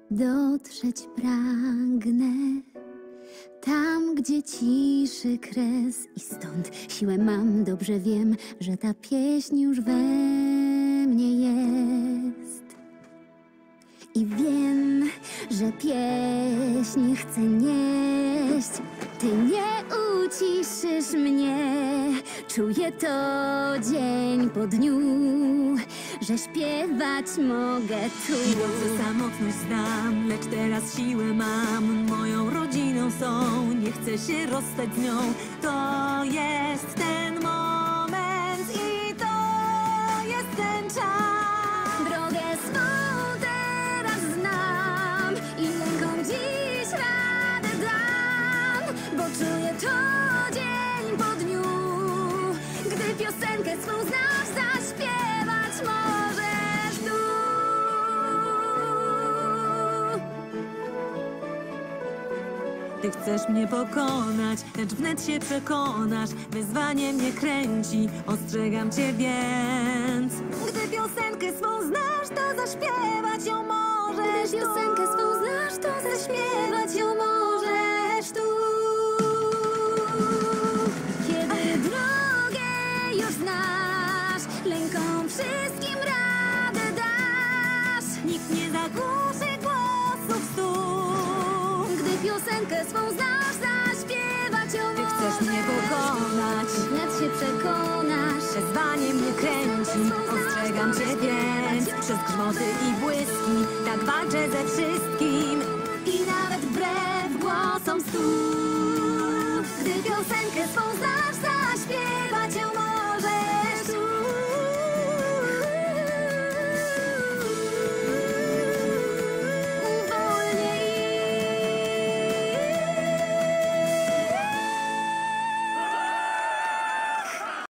Dotrzeć pragnę tam, gdzie ciszy kres i stąd siłę mam, dobrze wiem, że ta pieśń już we mnie jest. I wiem, że pieśń chcę nieść, ty nie uciszysz mnie. Czuję to dzień po dniu, że śpiewać mogę tu. Dobrze samotność znam, lecz teraz siłę mam. Moją rodziną są, nie chcę się rozstać z nią. To jest ten moment i to jest ten czas. Drogę swą teraz znam i lękom dziś radę dam, bo czuję to dzień po dniu. Gdy piosenkę swą znasz, zaśpiewać możesz tu. Ty chcesz mnie pokonać, lecz wnet się przekonasz. Wyzwanie mnie kręci, ostrzegam cię więc. Gdy piosenkę swą znasz, to zaśpiewać ją możesz. Gdy piosenkę swą znasz, to zaśpiewać ją możesz tu. Kiedy drogę już znasz, lękom wszystkim radę dasz. Nikt nie zagłuszy głosów stu. Gdy piosenkę swą znasz, zaśpiewać ją Ty możesz. chcesz mnie pokonać, Wnet się przekonasz. wezwanie mnie kręci, ostrzegam cię więc. Przez grzmoty i błyski, tak walczę ze wszystkim. I nawet wbrew głosom stu. Gdy piosenkę swą znasz, zaśpiewać ją możesz.